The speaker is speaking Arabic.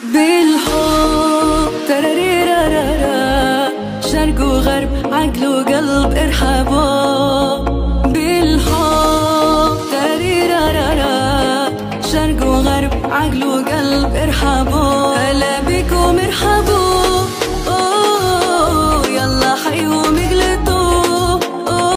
بالحب تراريرارارا، شرق وغرب عقل وقلب ارحبوا. بالحب تراريرارارا، شرق وغرب عقل وقلب ارحبوا. هلا بكم ارحبوا.